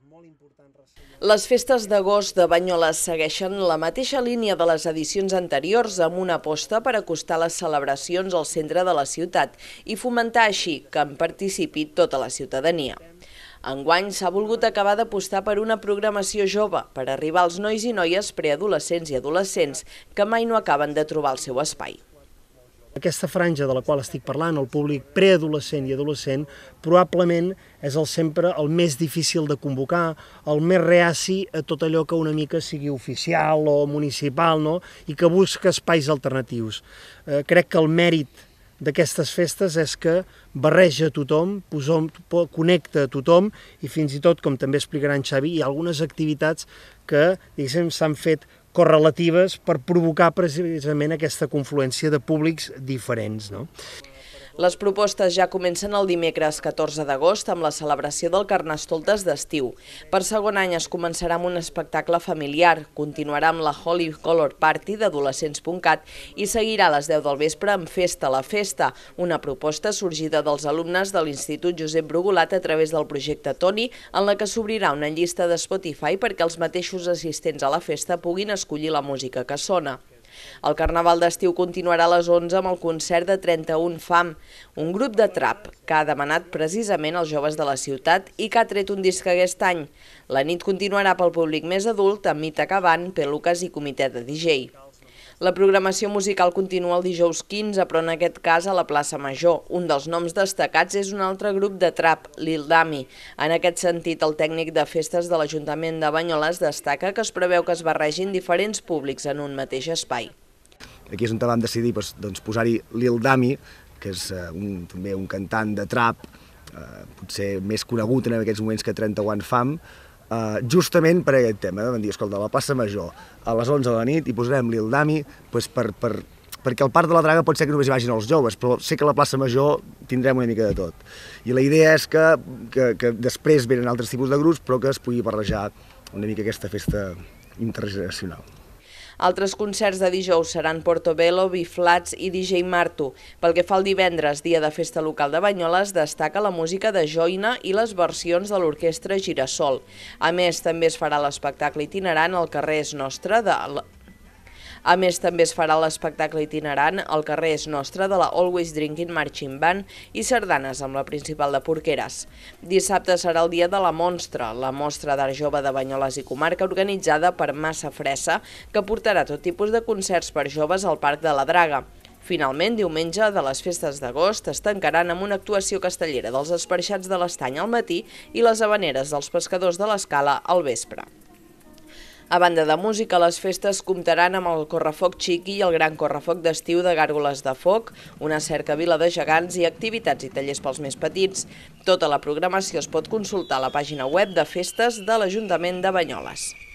Les festes d'agost de Banyoles segueixen la mateixa línia de les edicions anteriors amb una aposta per acostar les celebracions al centre de la ciutat i fomentar així que en participi tota la ciutadania. Enguany s'ha volgut acabar d'apostar per una programació jove per arribar als nois i noies preadolescents i adolescents que mai no acaben de trobar el seu espai. Aquesta franja de la qual estic parlant, el públic preadolescent i adolescent, probablement és sempre el més difícil de convocar, el més reaci a tot allò que una mica sigui oficial o municipal, no? I que busca espais alternatius. Crec que el mèrit d'aquestes festes és que barreja a tothom, connecta a tothom i fins i tot, com també explicarà en Xavi, hi ha algunes activitats que s'han fet correlatives per provocar precisament aquesta confluència de públics diferents, no? Les propostes ja comencen el dimecres 14 d'agost amb la celebració del Carnestoltes d'estiu. Per segon any es començarà amb un espectacle familiar, continuarà amb la Holy Color Party d'adolescents.cat i seguirà a les 10 del vespre amb Festa la Festa, una proposta sorgida dels alumnes de l'Institut Josep Brugulat a través del projecte Toni, en la que s'obrirà una llista de Spotify perquè els mateixos assistents a la festa puguin escollir la música que sona. El Carnaval d'estiu continuarà a les 11 amb el concert de 31 Fam, un grup de trap que ha demanat precisament als joves de la ciutat i que ha tret un disc aquest any. La nit continuarà pel públic més adult amb Mita Caban, Peluques i comitè de DJ. La programació musical continua el dijous 15, però en aquest cas a la plaça Major. Un dels noms destacats és un altre grup de trap, Lil Dami. En aquest sentit, el tècnic de festes de l'Ajuntament de Banyoles destaca que es preveu que es barregin diferents públics en un mateix espai. Aquí és on vam decidir posar-hi Lil Dami, que és també un cantant de trap, potser més conegut en aquests moments que 31 Fam, justament per aquest tema. Vam dir, escolta, a la plaça Major, a les 11 de la nit, hi posarem Lil Dami, perquè al Parc de la Draga pot ser que només hi vagin els joves, però sé que a la plaça Major tindrem una mica de tot. I la idea és que després venen altres tipus de grups, però que es pugui barrejar una mica aquesta festa intergeneracional. Altres concerts de dijous seran Portobello, Biflats i DJ Marto. Pel que fa al divendres, dia de festa local de Banyoles, destaca la música de Joina i les versions de l'orquestra Girasol. A més, també es farà l'espectacle itinerant al carrer És Nostre de la Always Drinking Marching Band i sardanes amb la principal de Porqueres. Dissabte serà el dia de la Monstra, la mostra d'art jove de Banyoles i comarca organitzada per Massa Fressa, que portarà tot tipus de concerts per joves al Parc de la Draga. Finalment, diumenge de les festes d'agost es tancaran amb una actuació castellera dels Esparxats de l'Estany al matí i les Havaneres dels Pescadors de l'Escala al vespre. A banda de música, les festes comptaran amb el Correfoc Xiqui i el Gran Correfoc d'estiu de Gàrgoles de Foc, una cercavila de gegants i activitats i tallers pels més petits. Tota la programació es pot consultar a la pàgina web de festes de l'Ajuntament de Banyoles.